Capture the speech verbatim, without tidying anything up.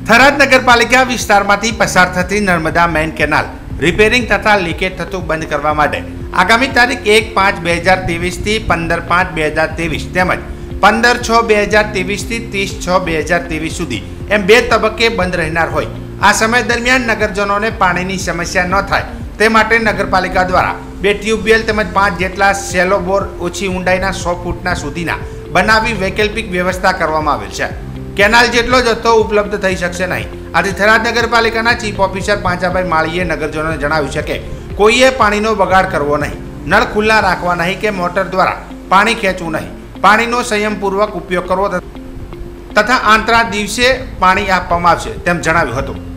થરાદ નગરપાલિકા વિસ્તારમાંથી પસાર થતી નર્મદા મેઇન કેનાલ રિપેરિંગ તથા લીકેજ થતું બંધ કરવા માટે આગામી તારીખ એક પાંચ બે હજાર ત્રેવીસ થી પંદર પાંચ બે હજાર ત્રેવીસ તેમજ પંદર છ બે હજાર ત્રેવીસ થી ત્રીસ છ બે હજાર ત્રેવીસ સુધી એમ બે તબક્કે બંધ રહેનાર હોય આ સમય દરમિયાન નગરજનોને પાણીની સમસ્યા ન થાય તે માટે નગરપાલિકા દ્વારા બે ટ્યુબવેલ તેમજ પાંચ જેટલા સેલો બોર ઓછી ઊંડાઈના સો ફૂટના સુધીના બનાવી વૈકલ્પિક વ્યવસ્થા કરવામાં આવેલ છે। કેનાલ જેટલો જથ્થો ઉપલબ્ધ થઈ શકશે નહીં। આથી થરાદ નગરપાલિકાના ચીફ ઓફિસર પાંચાભાઈ માળીએ નગરજનોને જણાવ્યું છે કે કોઈએ પાણીનો બગાડ કરવો નહીં, નળ ખુલ્લા રાખવા નહીં કે મોટર દ્વારા પાણી ખેંચવું નહીં, પાણીનો સંયમપૂર્વક ઉપયોગ કરવો તથા આંતરા દિવસે પાણી આપવામાં આવશે તેમ જણાવ્યું હતું।